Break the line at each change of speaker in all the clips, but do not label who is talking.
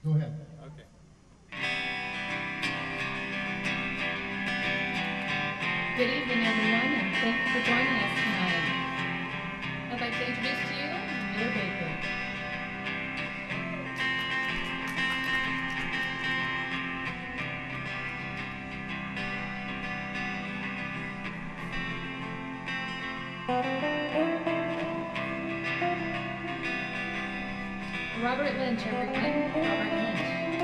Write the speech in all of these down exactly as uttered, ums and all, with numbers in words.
Go ahead.
Okay.
Good evening, everyone, and thank you for joining us tonight. I'd like to introduce to you Miller Baker. Robert Lynch, everyone. Robert Lynch.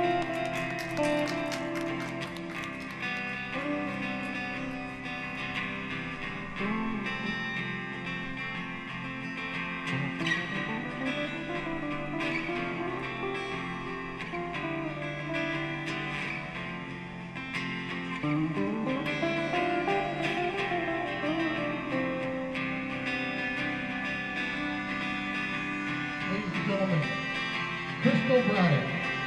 Ladies and gentlemen, Crystal Braddock.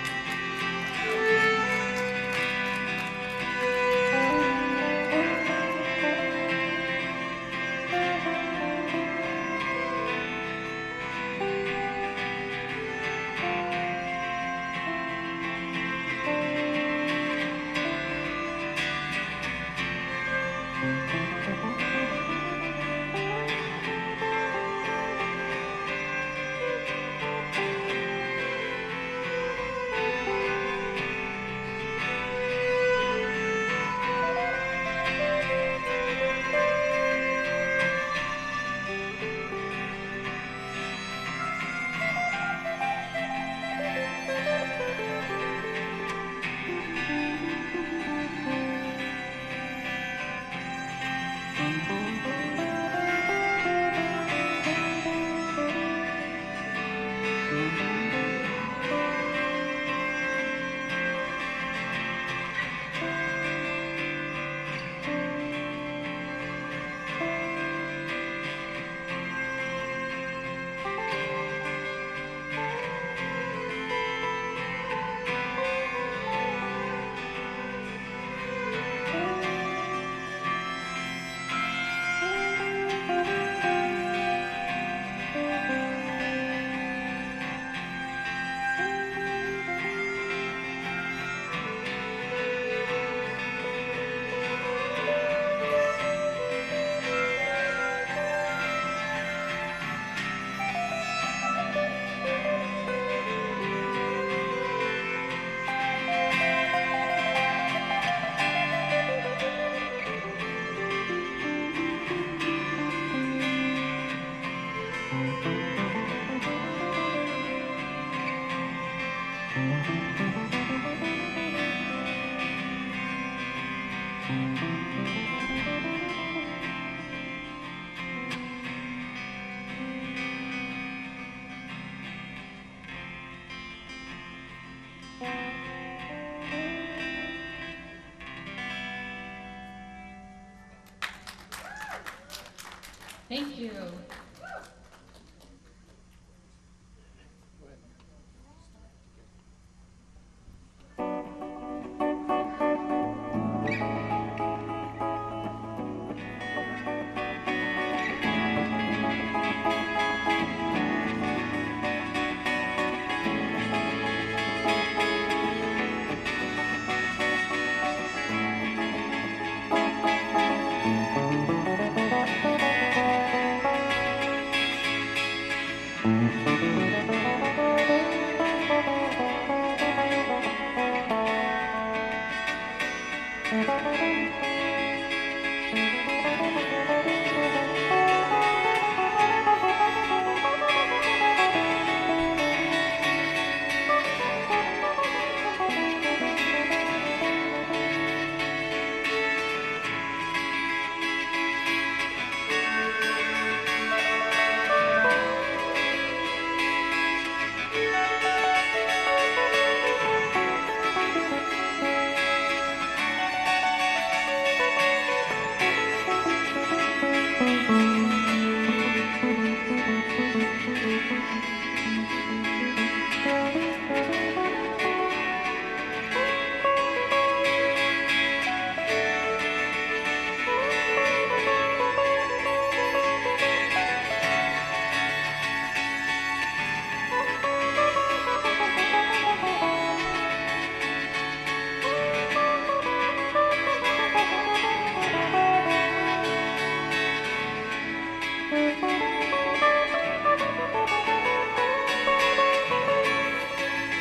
Thank you.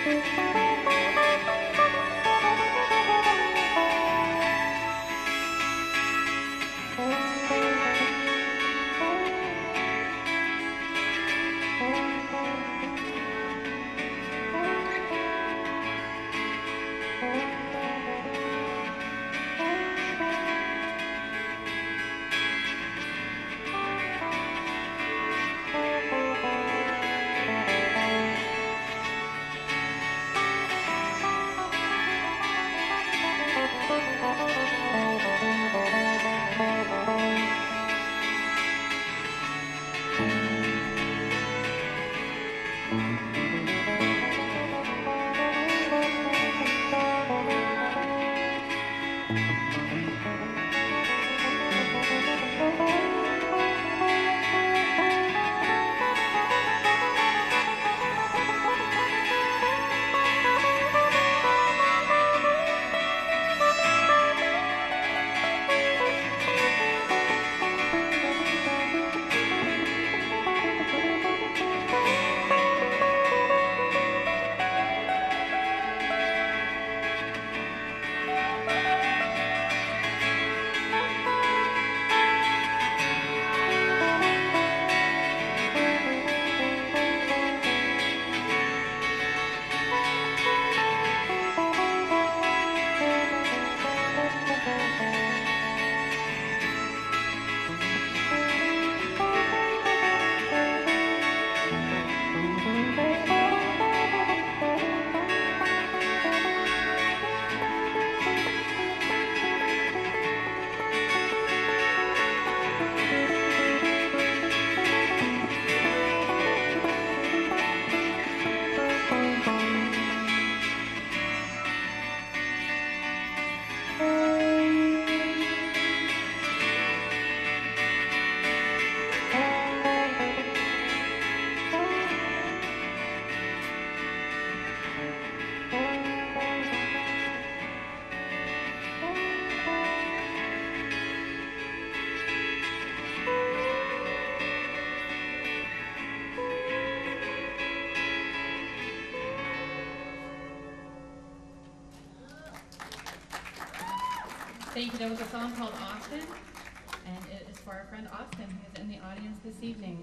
Thank you. That was a song called Austin, and it is for our friend Austin, who is in the audience this evening.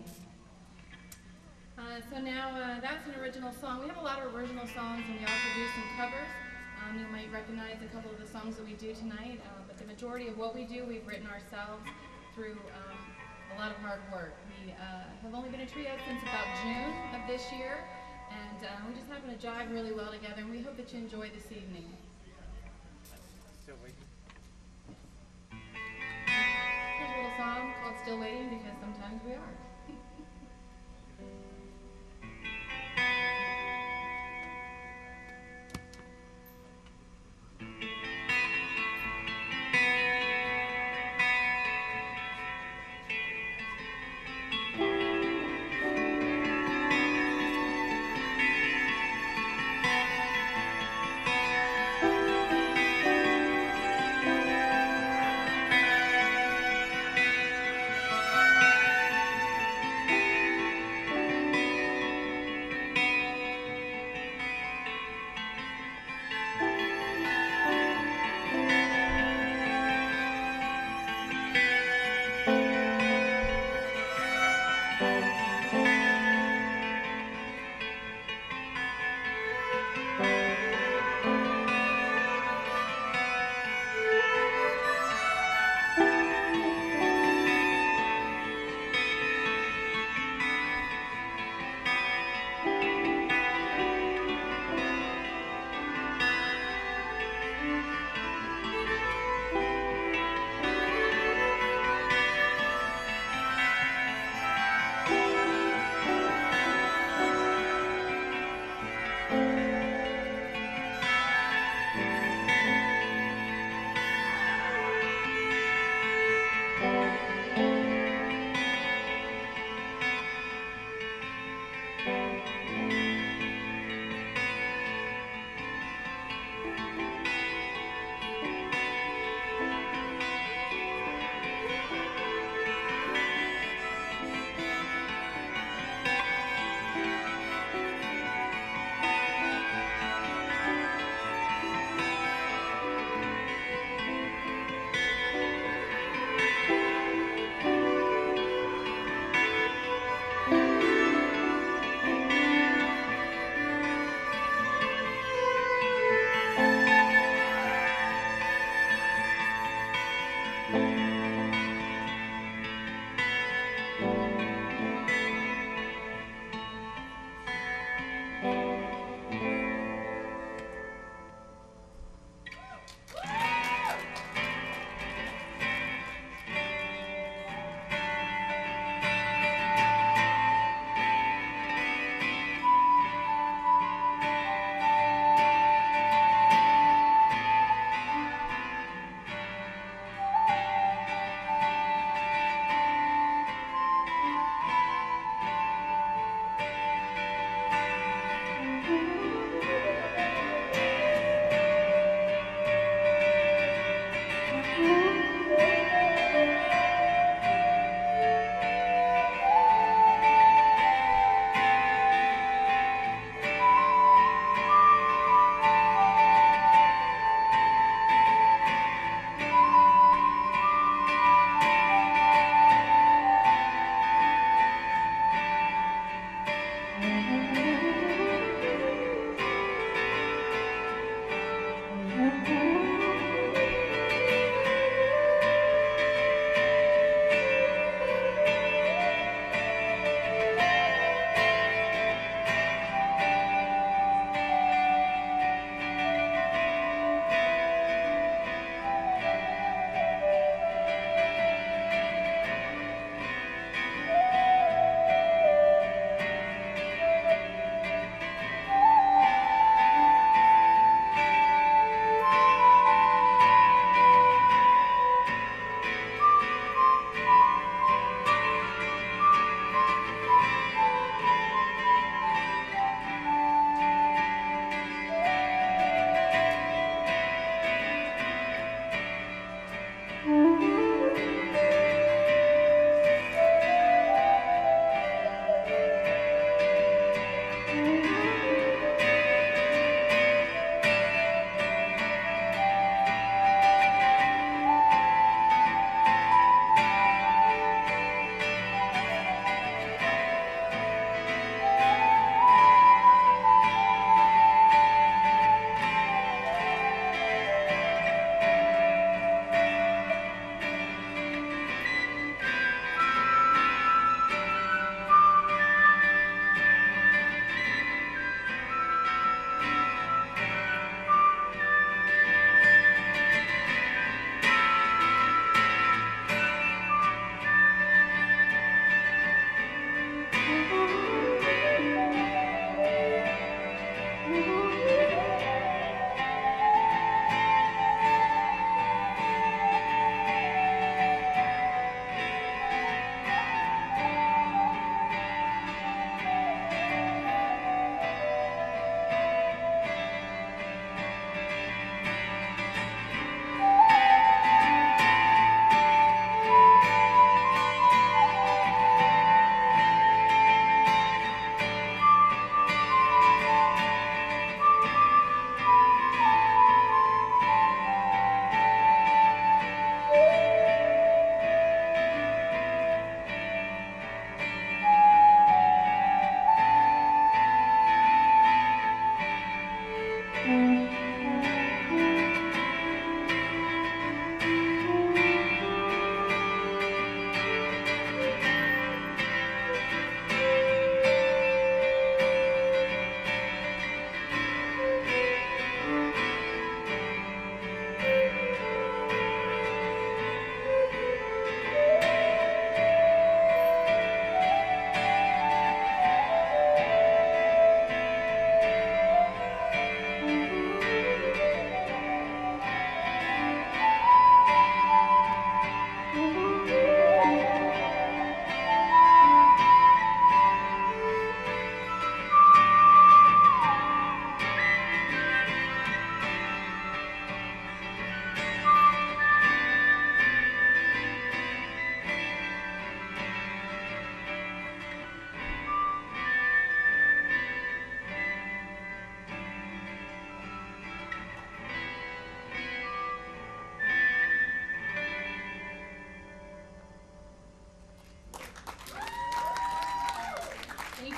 Uh, so now, uh, that's an original song. We have a lot of original songs, and we also do some covers. Um, you might recognize a couple of the songs that we do tonight, uh, but the majority of what we do, we've written ourselves through um, a lot of hard work. We uh, have only been a trio since about June of this year, and uh, we just happen to jive really well together, and we hope that you enjoy this evening.
Still waiting.
Here's a little song called Still Waiting, because sometimes we are.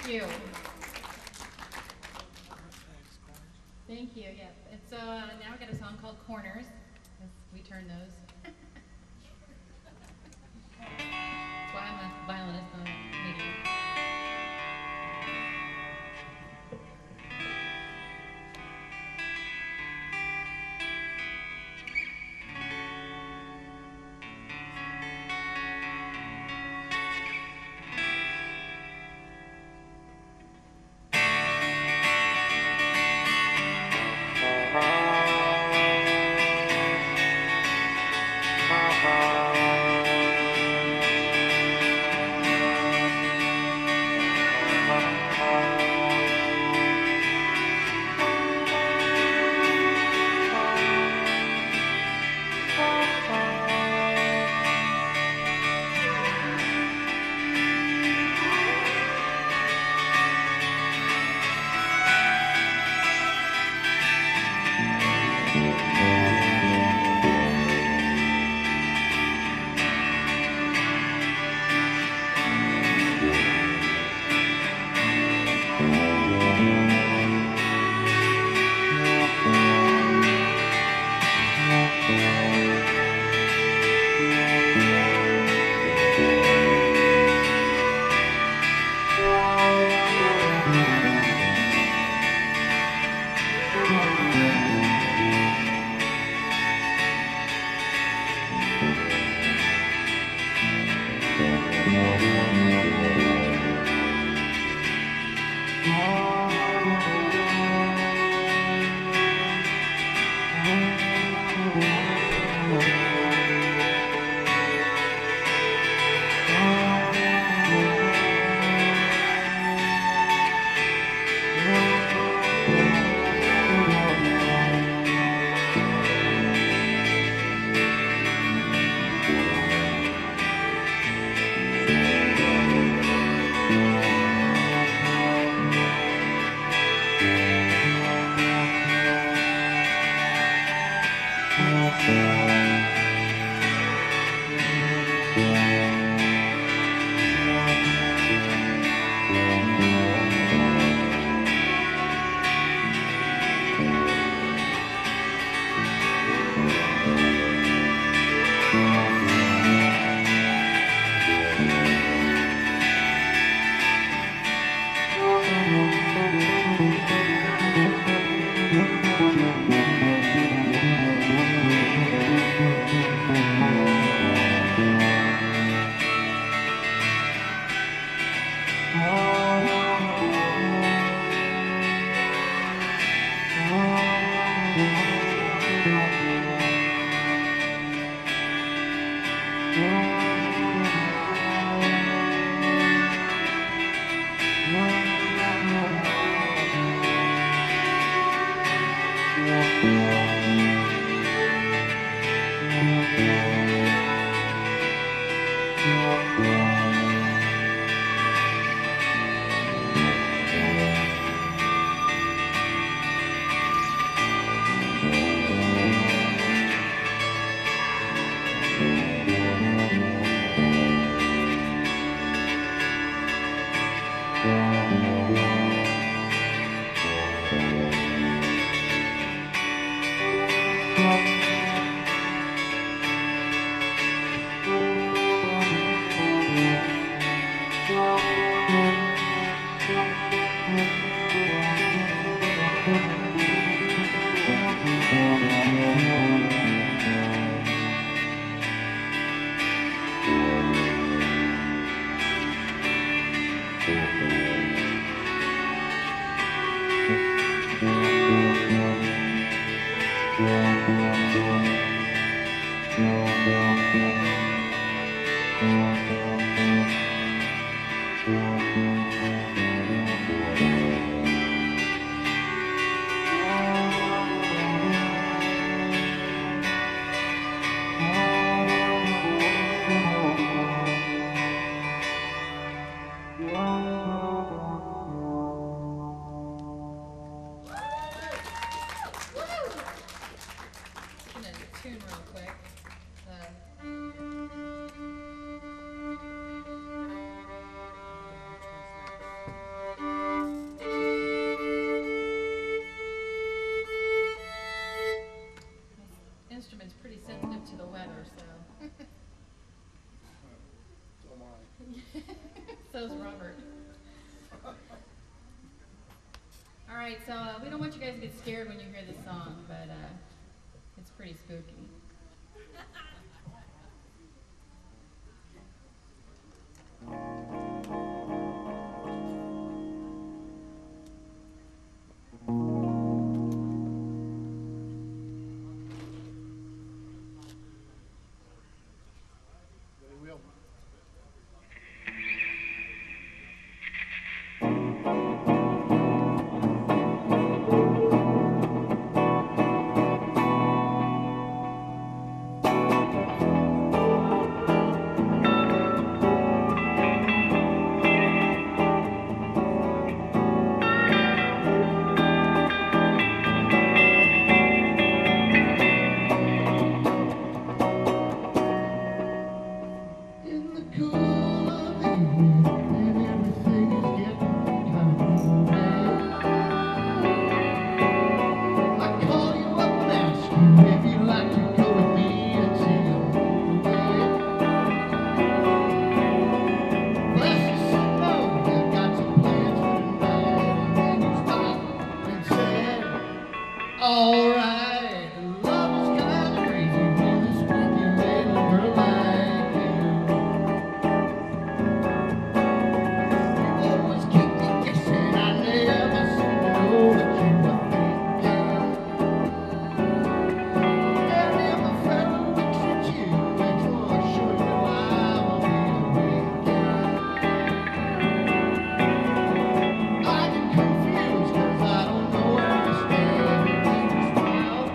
you. Thank you, yes. It's uh, now we got a song called Corners, as we turn those. That's why I'm a violinist, not a medium. was Robert. All right, so uh, we don't want you guys to get scared when you hear this song, but uh, it's pretty spooky.
I get confused 'cause I don't know where to stand.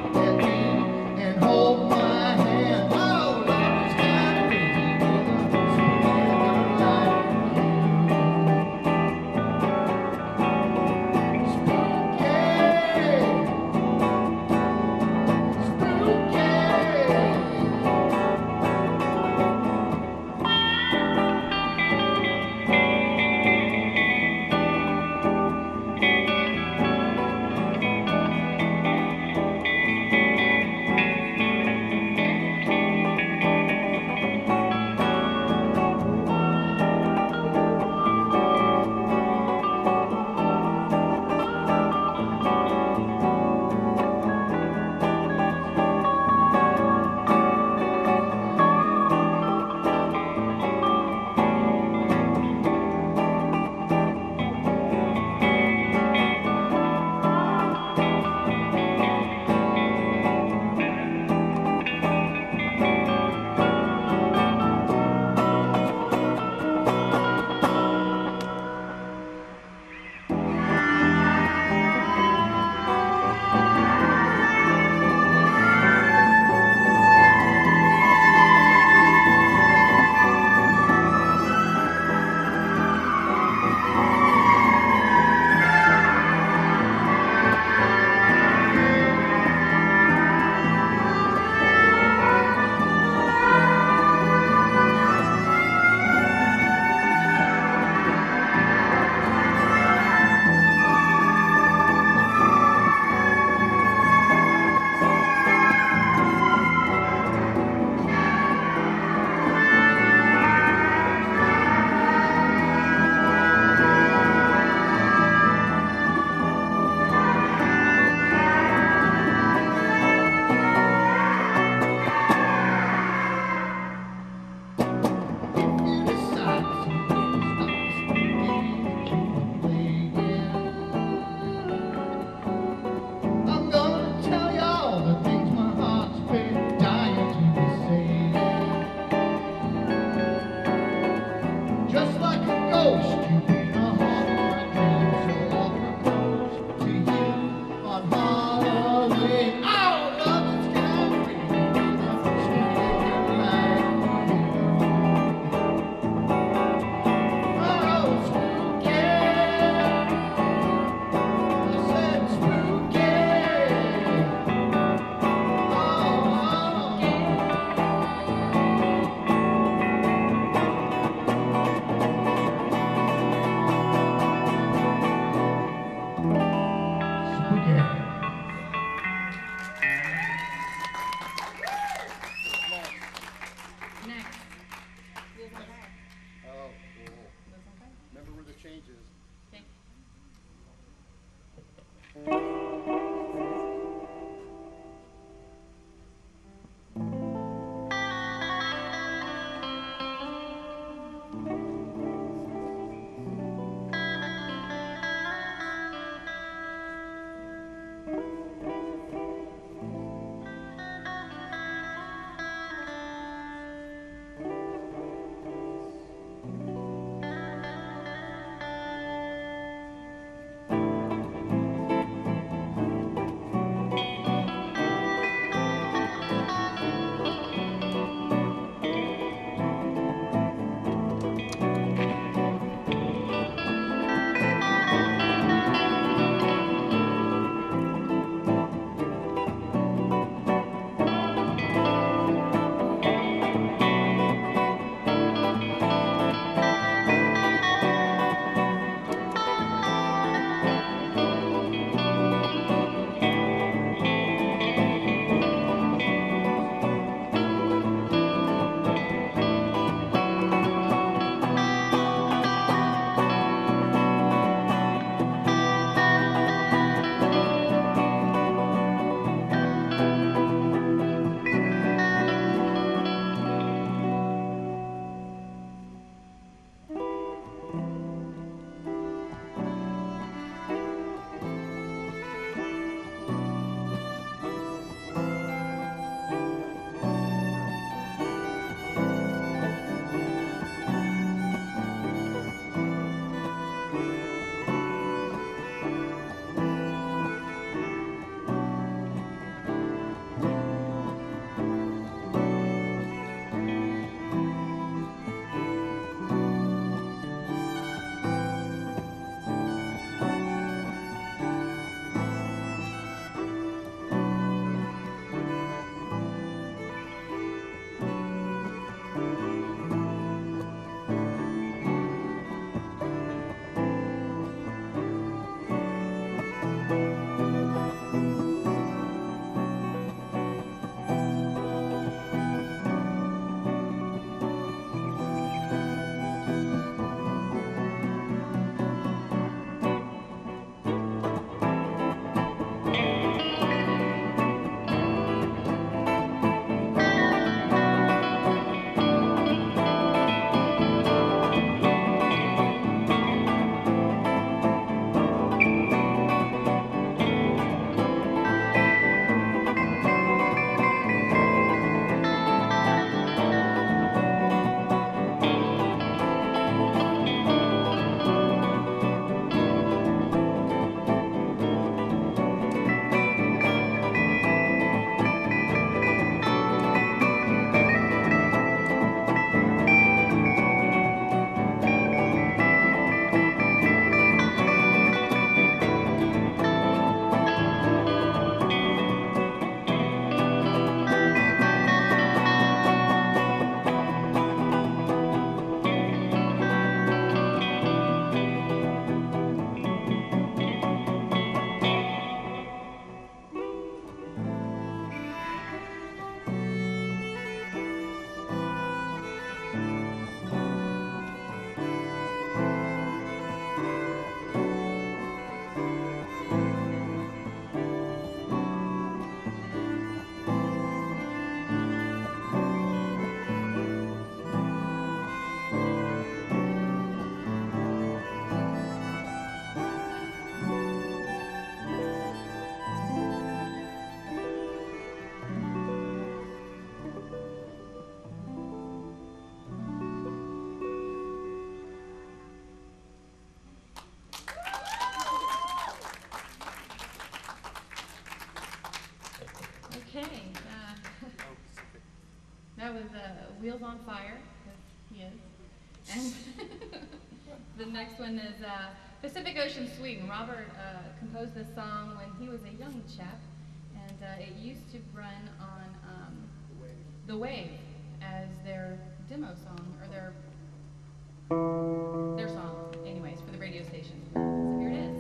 Okay. Uh, that was uh, Wheels on Fire, because he is. And the next one is uh, Pacific Ocean, Sweden. Robert uh, composed this song when he was a young chap, and uh, it used to run on um, The Wave as their demo song, or their their song, anyways, for the radio station. So here it is.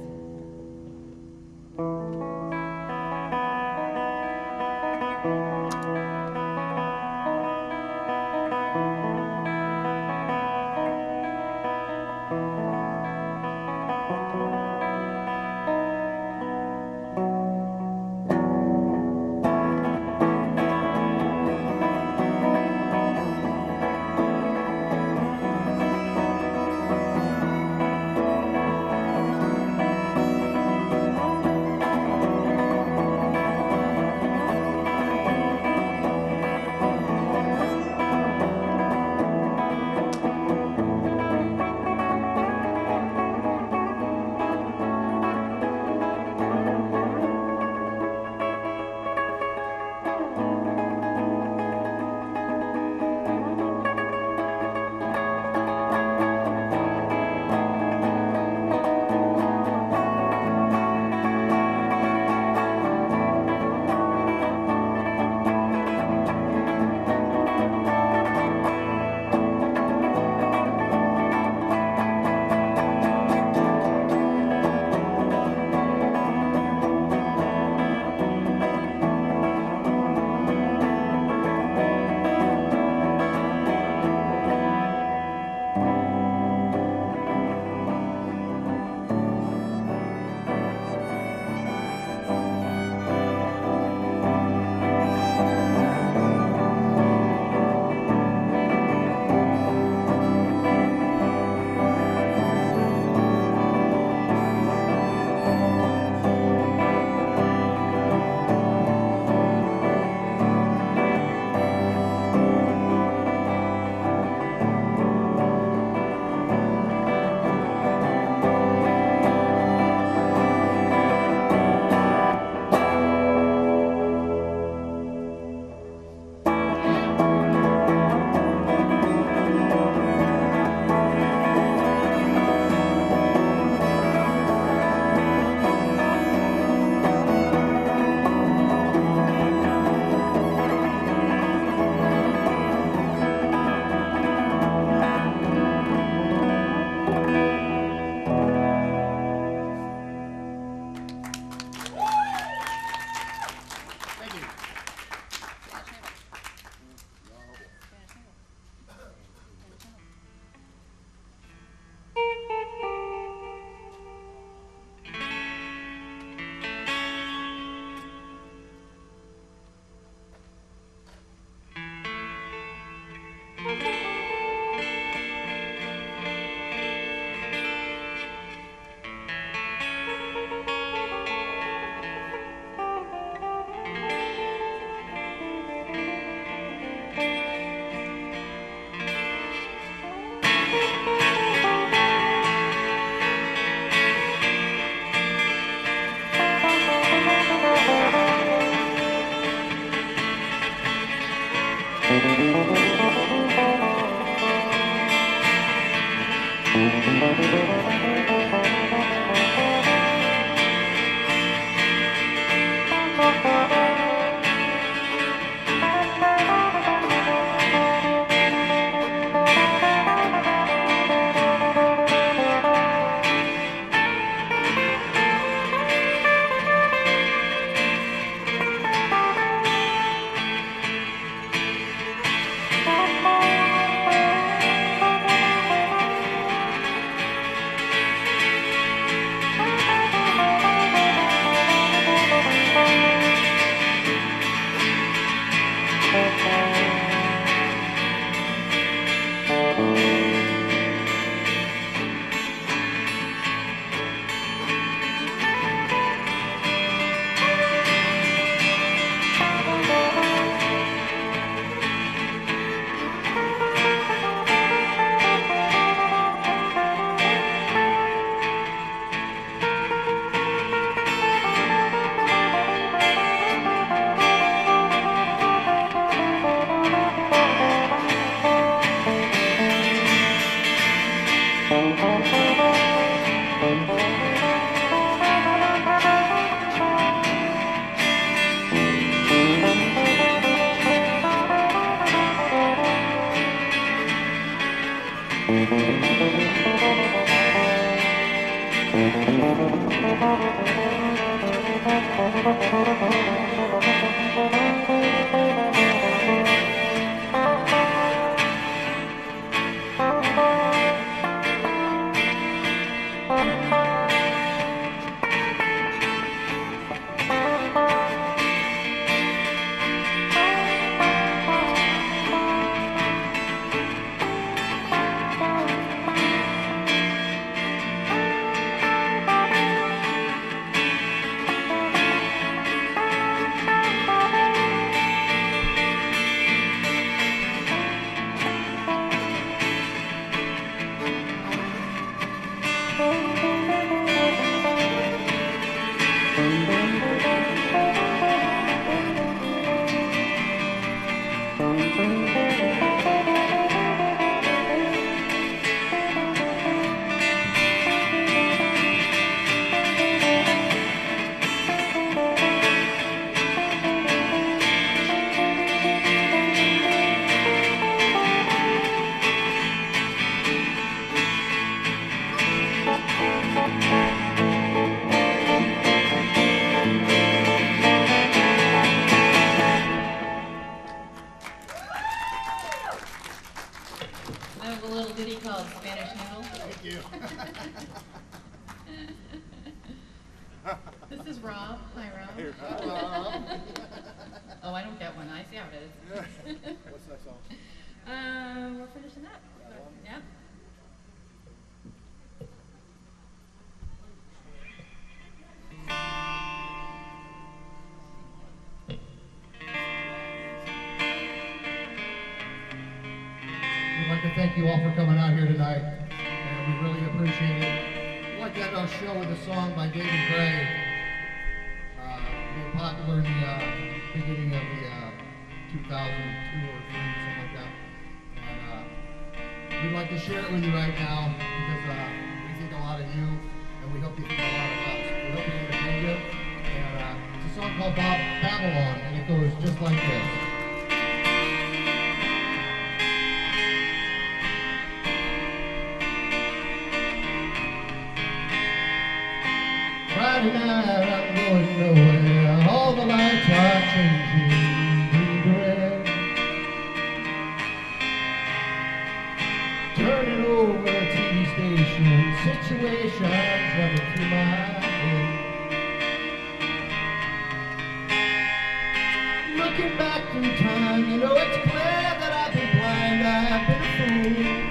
Oh, I don't get one. I see how it is.
What's that song?
Um, we're finishing up. Yep.
We'd like to thank you all for coming out here tonight, and we really appreciate it. We'd like to end our show with a song by David Gray, uh, being popular in the uh, beginning of the uh, two thousand two or three, something like that. And uh, we'd like to share it with you right now because uh, we think a lot of you, and we hope you think a lot of us. We hope you entertain you. And uh, it's a song called Bob Babylon, and it goes just like this. Friday night, I'm going nowhere. All the lights are changing green to red. Turning over T V stations, situations running through my head. Looking back through time, you know it's clear that I've been blind, I've been a fool.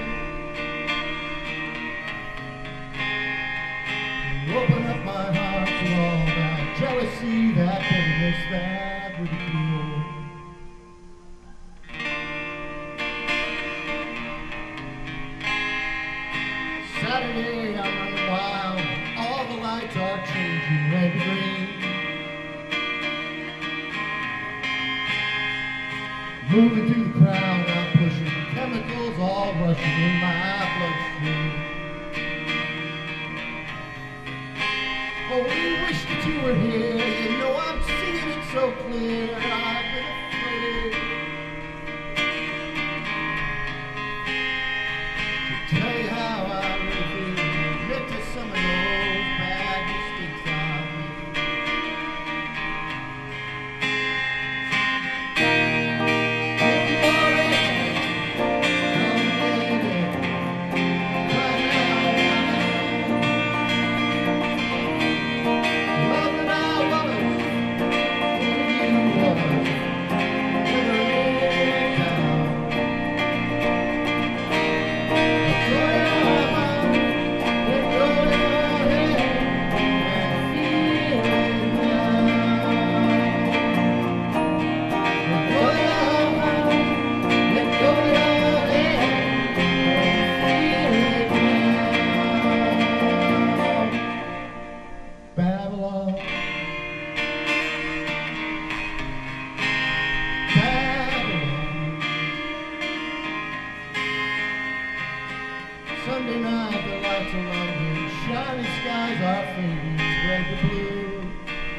Open up my heart to all that jealousy, that bitterness, that ridicule. Saturday, I'm running wild. All the lights are changing red to green. Moving through the crowd, I'm pushing chemicals all rushing in my bloodstream. Oh, we wish that you were here. You know I'm seeing it so clear. I've been afraid to tell you how I really feel. Admit to some of those bad mistakes I made. If you want it, come get it. Right now. Love that I was, you was, never let down. Let go your mind, let go your head, and feel it now. Let go your mind, let go your head, and feel it now. Babylon. Babylon. Sunday night, the lights are London, shining skies are fading, red to blue.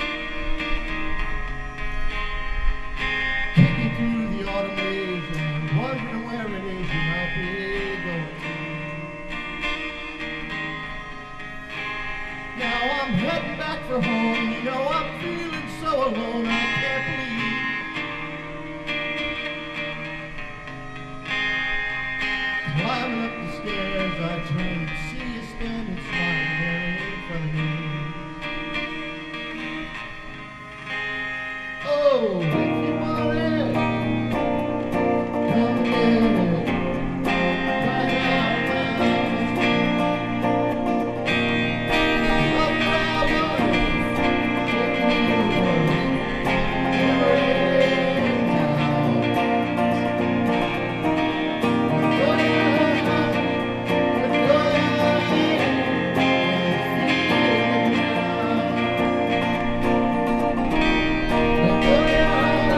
Kicking through the autumn leaves and wondering where it is you might be going to. Now I'm heading back for home, you know I'm feeling so alone, I can't believe. Climbing up the stairs, I turn and see you standing smiling there in front of me. Oh, if you want it, come get it. Right now, love that I was, if you was, never end down. Let go your heart, let go your head, and feel it now. Let go your heart.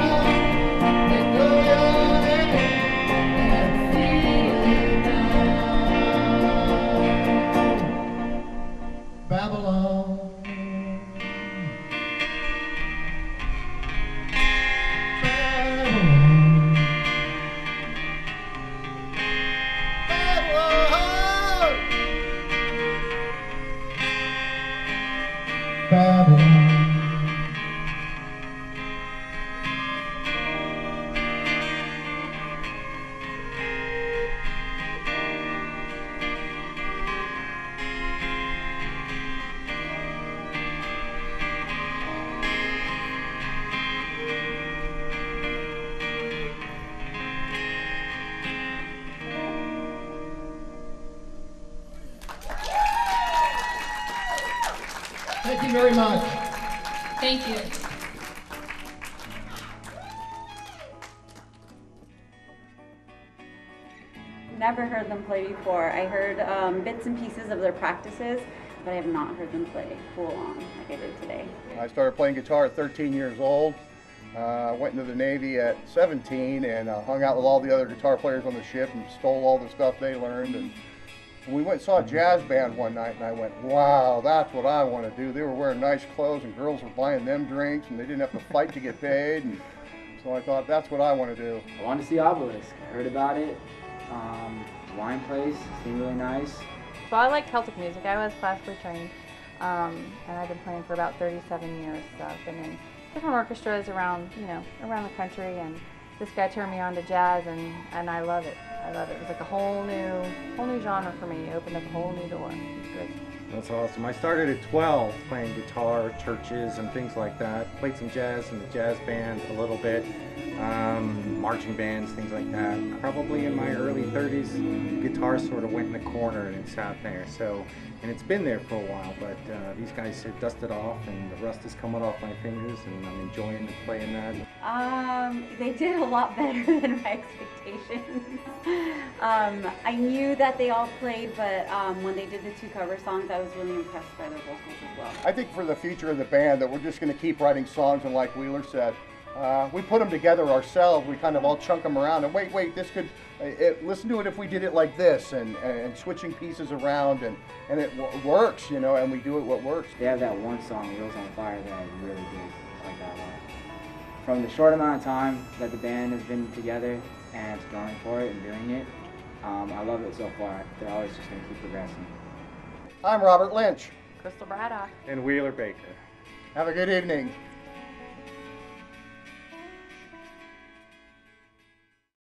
you very much.
Thank you.
Never heard them play before. I heard um, bits and pieces of their practices, but I have not heard them play full on like I did today.
I started playing guitar at thirteen years old. Uh, went into the Navy at seventeen and uh, hung out with all the other guitar players on the ship and stole all the stuff they learned. And we went and saw a jazz band one night and I went, wow, that's what I want to do. They were wearing nice clothes and girls were buying them drinks and they didn't have to fight to get paid. And so I thought, that's what I want to do.
I wanted to see Obelisk. I heard about it. Um, wine place seemed really nice.
So I like Celtic music. I was classically trained, um, and I've been playing for about thirty-seven years. So I've been in different orchestras around, you know, around the country. And this guy turned me on to jazz, and, and I love it. I love it. It was like a whole new, whole new genre for me. It opened up a whole new door. It was great.
That's awesome. I started at twelve playing guitar, churches, and things like that. Played some jazz in the jazz band a little bit, um, marching bands, things like that. Probably in my early thirties, guitar sort of went in the corner and it sat there. So, and it's been there for a while, but uh, these guys have dusted off and the rust is coming off my fingers and I'm enjoying playing that.
Um, they did a lot better than my expectations. um, I knew that they all played, but um, when they did the two cover songs, I was really impressed by their vocals as well.
I think for the future of the band that we're just going to keep writing songs, and like Wheeler said, uh, we put them together ourselves. We kind of all chunk them around and wait, wait, this could, uh, it, listen to it if we did it like this, and, and switching pieces around, and, and it w works, you know, and we do it what works.
They have that one song, Wheels on Fire, that I really dig. I like that a lot. From the short amount of time that the band has been together and it's going for it and doing it, um, I love it so far. They're always just going to keep progressing.
I'm Robert Lynch.
Crystal Braddock.
And Wheeler Baker.
Have a good evening.